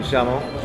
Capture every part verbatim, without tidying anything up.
siamo?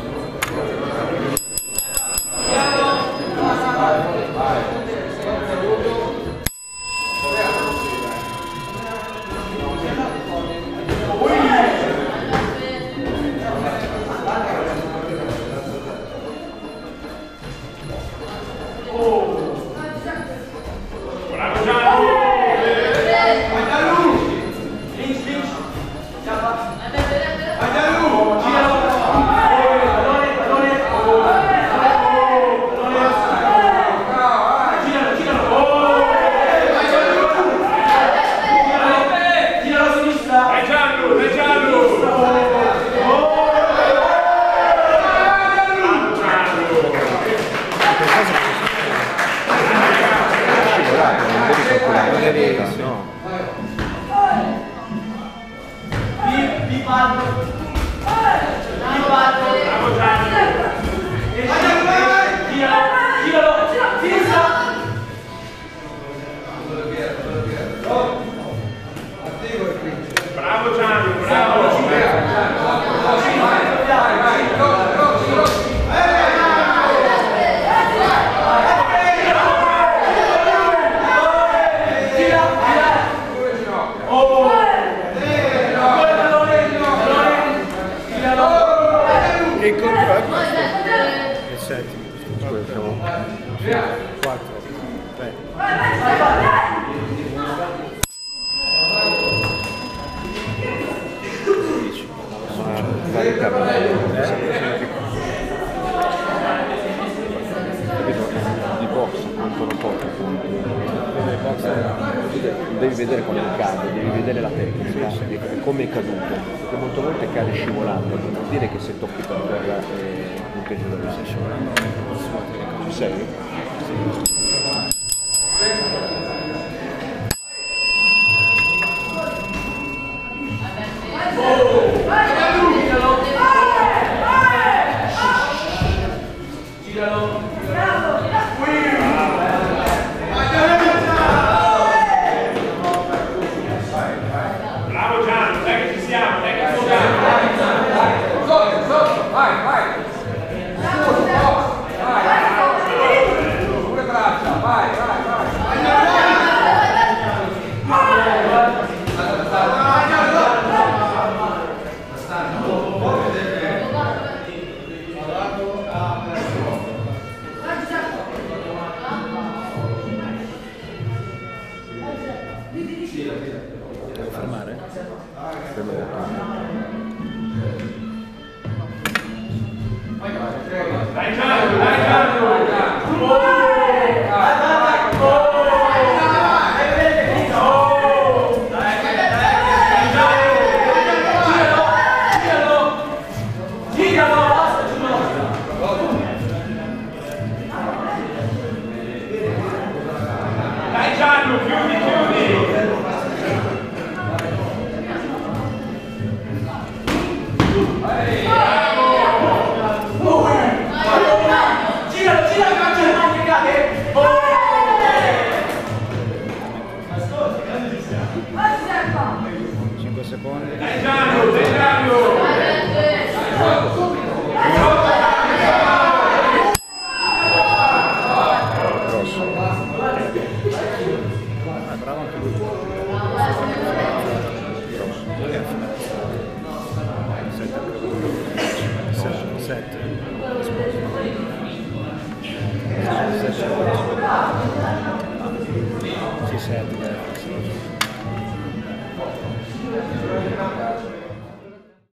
Bravo Gianni, bravo! Che controllo è questo? È il settimo. Scusa, siamo quattro. tre. Fare camminare di box contano pochi punti. Devi vedere quando cade, devi vedere la tecnica, come è caduto, perché molte volte cade scivolando, non vuol dire che se tocchi per terra non piace da là. Ci sei? Sì. Devo fermare? Dai Gianni, dai Gianni! Dai Gianni, chiudi, chiudi! cinque secondi. Dai Gianni, dai Gianni! Grosso. Ah, bravo anche lui.